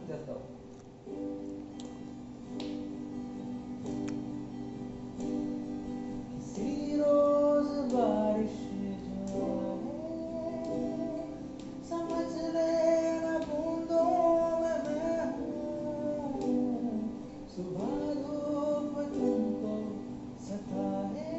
करता हूँ। किसी रोज बारिश जो है, समझ लेना बूंदों में मैं हूँ। सुबह धूप तुमको सताए,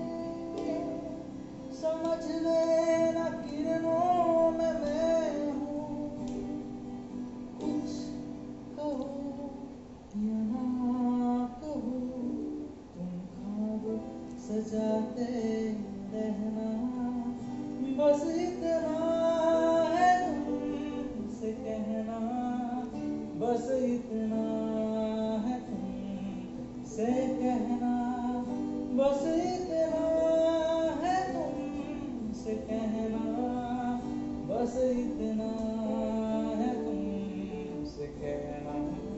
समझ लेना किरणों में मैं हूँ। कुछ कहो या ना कहो, तुम ख्वाब सजाते रहना। बस इतना है तुमसे कहना, बस इतना है तुमसे कहना, बस इतना है तुमसे कहना, बस इतना है तुमसे कहना।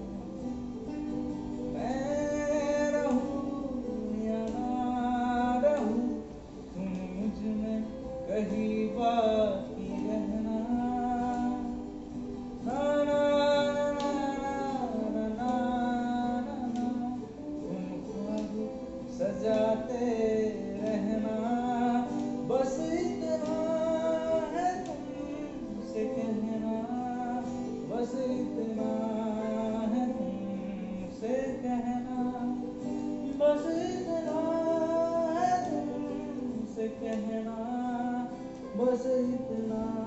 मैं रहूं या ना रहूं, तुम मुझ में कहीं बाकी रहना। ना ना ना ना ना ना ना, तुम ख्वाब सजाते रहना। बस इतना है तुमसे कहना, बस इतना है तुमसे कहना, बस इतना है तुमसे कहना, बस इतना